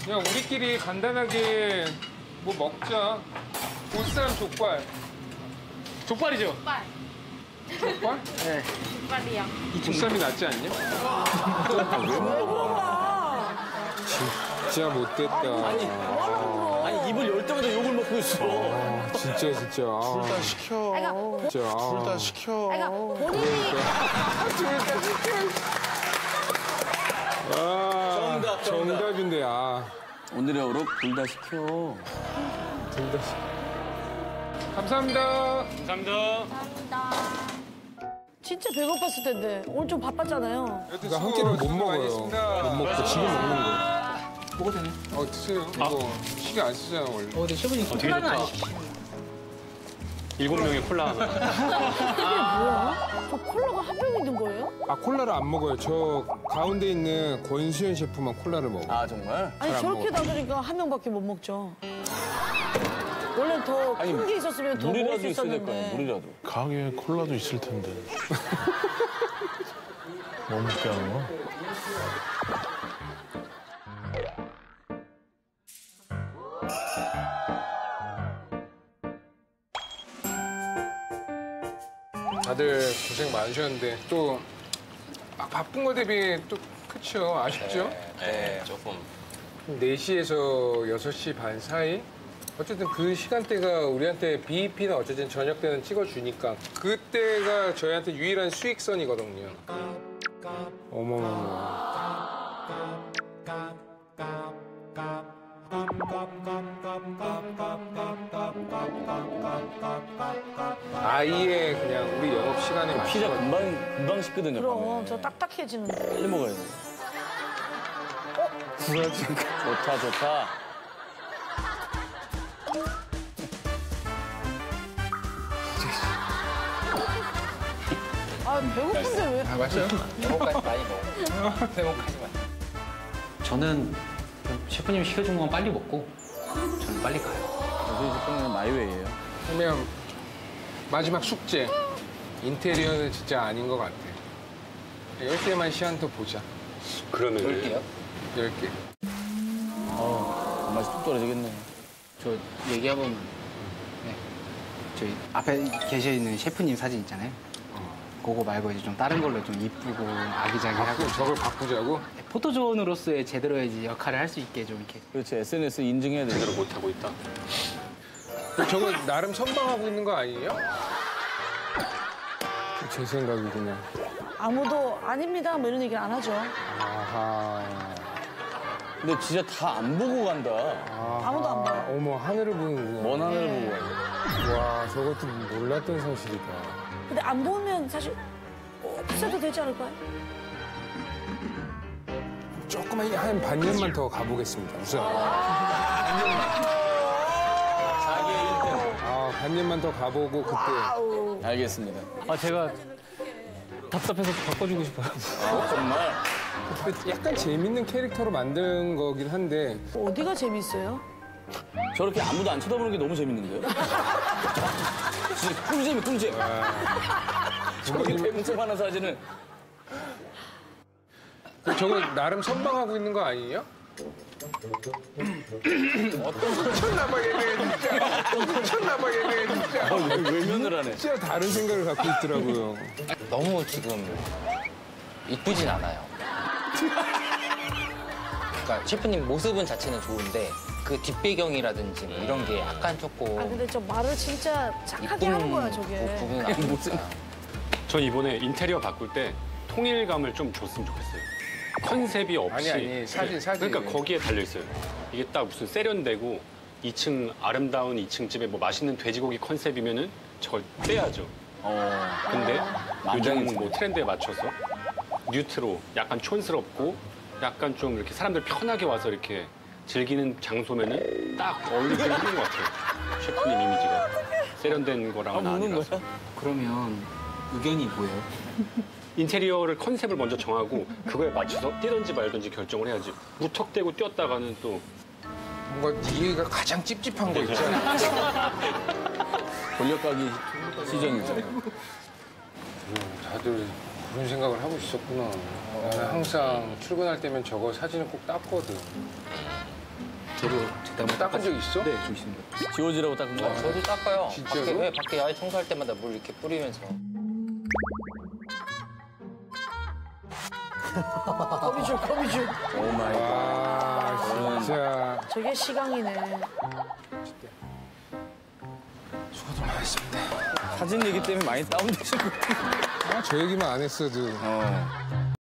그냥 우리끼리 간단하게 뭐 먹자. 보쌈 족발. 족발이죠? 족발. 족발? 네. 족발이요. 보쌈이 낫지 않냐? 진짜 못됐다. 아니 입을 열 때마다 욕을 먹고 있어. 진짜. 둘 다 시켜. 진짜. 둘 다 시켜. 그러니까 본인이 정답인데, 오늘의 어록 둘 다 시켜. 감사합니다. 진짜 배고팠을 텐데 오늘 좀 바빴잖아요. 그러니까 한 끼를 못 먹어요. 못 먹고 지금 먹는 거. 먹어도 되네. 드세요. 이거 시계 안 쓰잖아, 원래. 근데 셰프님 콜라는 안 시키시네. 7명의 콜라 하나. 이게 뭐야? 저 콜라가 한 병 있는 거예요? 콜라를 안 먹어요. 저 가운데 있는 권수현 셰프만 콜라를 먹어요. 아 정말? 아니 안 저렇게 먹어요. 놔두니까 한 명밖에 못 먹죠. 원래 더 큰 게 있었으면 더 먹을 물이라도 수 있어야 될 거 아니야. 있었는데. 물이라도. 가게에 콜라도 있을 텐데. 뭐 먹게 하는 거야? 다들 고생 많으셨는데 또 바쁜 거 대비 또 그쵸? 아쉽죠? 네, 조금. 4시에서 6시 반 사이? 어쨌든 그 시간대가 우리한테 BEP는 어쨌든 저녁 때는 찍어주니까 그때가 저희한테 유일한 수익선이거든요. 어머머머. 아예 그냥 우리 영업 시간에 피자 맞춰. 금방 식거든요. 그럼 밤에. 저 딱딱해지는데. 빨리 먹어야 돼. 좋다. 배고픈데 왜? 맞아요? 회복까지 많이 먹어. 회복하지 마. 저는 셰프님 시켜준 것만 빨리 먹고 저는 빨리 가요. 저희 셰프는 마이웨이예요. 그러면 마지막 숙제. 인테리어는 진짜 아닌 것 같아. 10개만 시간 더 보자. 그러면 10개요? 10개. 맛이 뚝 떨어지겠네. 저 얘기 한번. 네. 저희 앞에 계셔 있는 셰프님 사진 있잖아요. 그거 말고 이제 좀 다른 걸로 좀 이쁘고 아기자기하고 저걸 바꾸자고? 포토존으로서의 제대로의 이제 역할을 할 수 있게 좀 이렇게. 그렇지, SNS 인증해야 돼. 제대로 못하고 있다. 저거 나름 선방하고 있는 거 아니에요? 제 생각이 그냥. 아무도 아닙니다 뭐 이런 얘기를 안 하죠. 아하. 근데 진짜 다 안 보고 간다. 아무도 안 봐요. 어머, 하늘을 보는구나. 먼 하늘을 보고 간다. 와, 저것도 몰랐던 사실이다. 근데 안 보면 사실 없애도 되지 않을까요? 조금만, 한 반년만 더 가보겠습니다. 우선. 반년만 더 가보고 그때. 알겠습니다. 제가 답답해서 바꿔주고 싶어요. 정말? 약간 재밌는 캐릭터로 만든 거긴 한데. 어디가 재밌어요? 저렇게 아무도 안 쳐다보는 게 너무 재밌는데요? 진짜 꿀잼. 저렇게 대문짝하는 사진을. 저거 나름 선방하고 있는 거 아니에요? 미쳤나봐 얘네 진짜. 외면을 하네. 진짜 다른 생각을 갖고 있더라고요. 너무 지금 이쁘진 않아요. 그러니까 셰프님 모습은 자체는 좋은데 그 뒷배경이라든지 뭐 이런 게 약간 조금 근데 저 말을 진짜 착하게 하는 거야 저게. 부분은 안 보여요. 전 이번에 인테리어 바꿀 때 통일감을 좀 줬으면 좋겠어요. 컨셉이 없이. 아니, 사진. 그러니까 거기에 달려있어요. 이게 딱 무슨 세련되고 2층 아름다운 2층 집에 뭐 맛있는 돼지고기 컨셉이면은 저걸 빼야죠. 근데 요즘 뭐 트렌드에 맞춰서 뉴트로 약간 촌스럽고 약간 좀 이렇게 사람들 편하게 와서 이렇게 즐기는 장소면은 딱 어울리기 힘든 것 같아요. 셰프님 이미지가 세련된 거랑은 아니라서. 그러면 의견이 뭐예요? 인테리어를 컨셉을 먼저 정하고 그거에 맞춰서 뛰든지 말든지 결정을 해야지. 무턱대고 뛰었다가는 또 뭔가 네가 가장 찝찝한 거 있잖아. 권력가기 시전이죠. 다들 그런 생각을 하고 있었구나. 나는 항상 출근할 때면 저거 사진을 꼭 땄거든. 재료 제대로 닦은 적 있어? 네, 좀 있습니다. 지워지라고 닦은 거. 저도 닦아요. 진짜로? 밖에 야외 청소할 때마다 물 이렇게 뿌리면서. 커비줄. 오 마이 갓. 아, 진짜. 저게 시강이네. 수고들 많으셨습니다. 사진 얘기 때문에 많이 다운되실 것 같아요. 저 얘기만 안 했어도. 어.